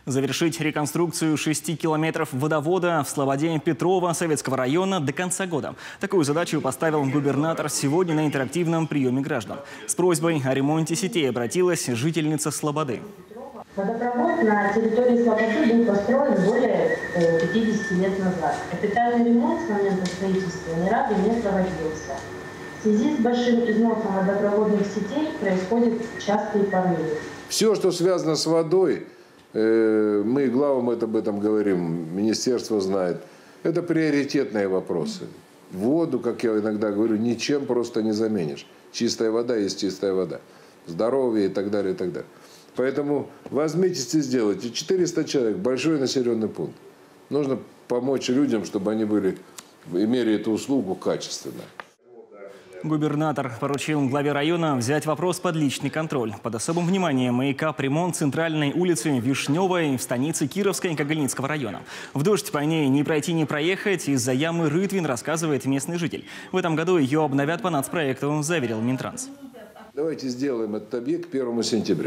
Завершить реконструкцию 6 километров водовода в Слободе Петрова Советского района до конца года. Такую задачу поставил губернатор сегодня на интерактивном приеме граждан. С просьбой о ремонте сетей обратилась жительница Слободы. Водопровод на территории Слободы был построен более 50 лет назад. Капитальный ремонт с момента строительства ни разу не проводился. В связи с большим износом водопроводных сетей происходят частые порывы. Все, что связано с водой, мы главам об этом говорим, министерство знает, это приоритетные вопросы. Воду, как я иногда говорю, ничем просто не заменишь. Чистая вода есть чистая вода. Здоровье и так далее, и так далее. Поэтому возьмитесь и сделайте. 400 человек, большой населенный пункт. Нужно помочь людям, чтобы они имели эту услугу качественно. Губернатор поручил главе района взять вопрос под личный контроль. Под особым вниманием и капремонт центральной улицы Вишневой в станице Кировской Кагальницкого района. В дождь по ней не пройти, не проехать из-за ямы Рытвин, рассказывает местный житель. В этом году ее обновят по нацпроекту, заверил Минтранс. Давайте сделаем этот объект к 1 сентября.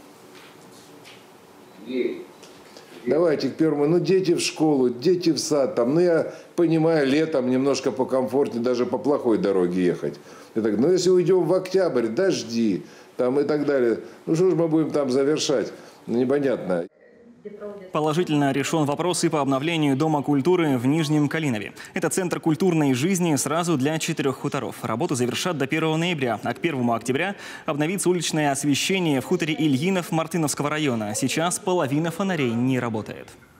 Давайте к 1. Дети в школу, дети в сад. Я понимаю, летом немножко покомфортнее даже по плохой дороге ехать. Но если уйдем в октябрь, дожди и так далее, что же мы будем там завершать? Непонятно. Положительно решен вопрос и по обновлению Дома культуры в Нижнем Калинове. Это центр культурной жизни сразу для 4 хуторов. Работу завершат до 1 ноября, а к 1 октября обновится уличное освещение в хуторе Ильинов Мартыновского района. Сейчас половина фонарей не работает.